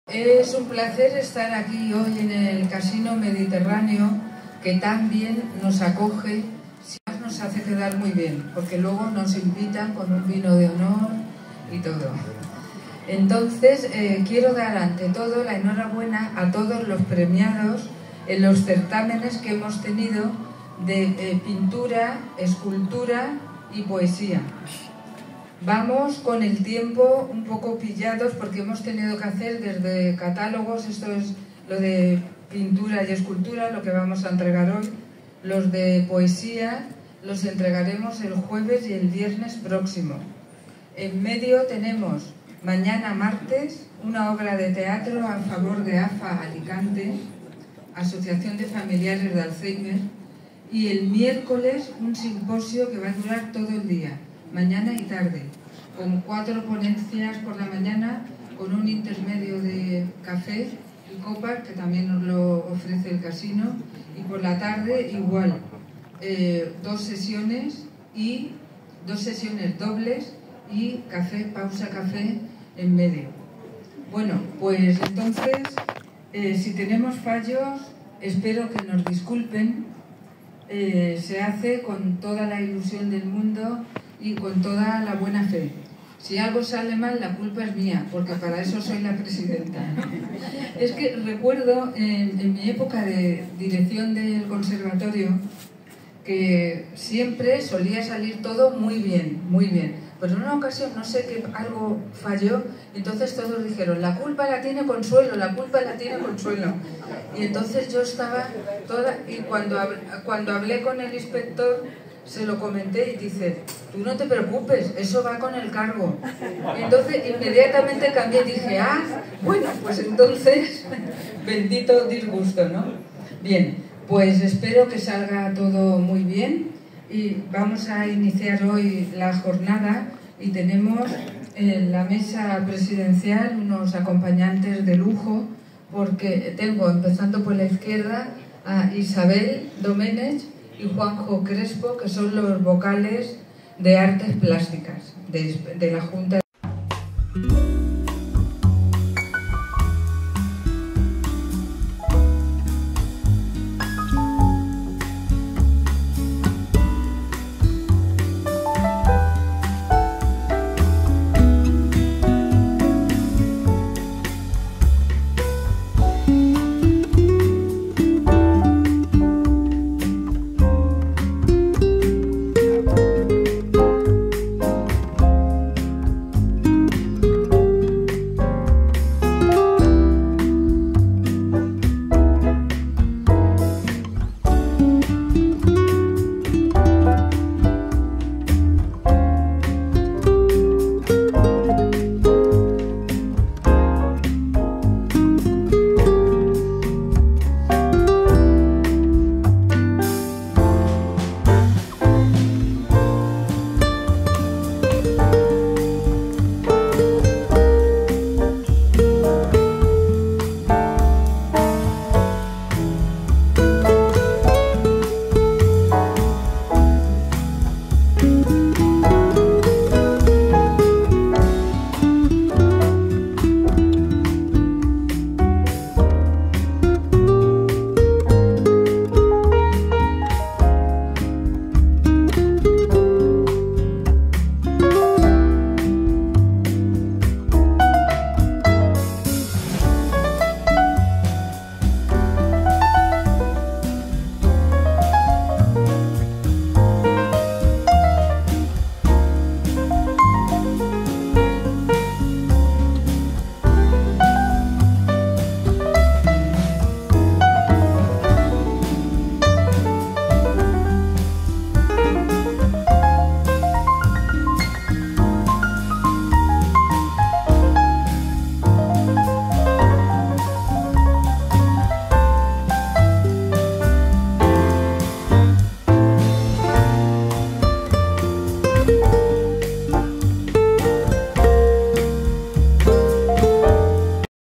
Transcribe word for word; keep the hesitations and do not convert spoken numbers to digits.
Es un placer estar aquí hoy en el Casino Mediterráneo, que tan bien nos acoge, nos hace quedar muy bien, porque luego nos invitan con un vino de honor y todo. Entonces, eh, quiero dar ante todo la enhorabuena a todos los premiados en los certámenes que hemos tenido de eh, pintura, escultura y poesía. Vamos con el tiempo un poco pillados porque hemos tenido que hacer desde catálogos, esto es lo de pintura y escultura, lo que vamos a entregar hoy. Los de poesía los entregaremos el jueves y el viernes próximo. En medio tenemos mañana martes una obra de teatro a favor de A F A Alicante, Asociación de Familiares de Alzheimer, y el miércoles un simposio que va a durar todo el día, mañana y tarde, con cuatro ponencias por la mañana, con un intermedio de café y copas, que también nos lo ofrece el casino, y por la tarde igual, eh, dos sesiones y dos sesiones dobles y café, pausa café en medio. Bueno, pues entonces, eh, si tenemos fallos, espero que nos disculpen. Eh, se hace con toda la ilusión del mundo y con toda la buena fe. Si algo sale mal, la culpa es mía, porque para eso soy la presidenta. Es que recuerdo en, en mi época de dirección del conservatorio que siempre solía salir todo muy bien, muy bien. Pero en una ocasión no sé qué algo falló, entonces todos dijeron, la culpa la tiene Consuelo, la culpa la tiene Consuelo. Y entonces yo estaba toda, y cuando, cuando hablé con el inspector, se lo comenté y dice, tú no te preocupes, eso va con el cargo. Y entonces inmediatamente cambié y dije, ah, bueno, pues entonces, bendito disgusto, ¿no? Bien, pues espero que salga todo muy bien y vamos a iniciar hoy la jornada y tenemos en la mesa presidencial unos acompañantes de lujo, porque tengo, empezando por la izquierda, a Isabel Doménech y Juanjo Crespo, que son los vocales de Artes Plásticas de, de la Junta.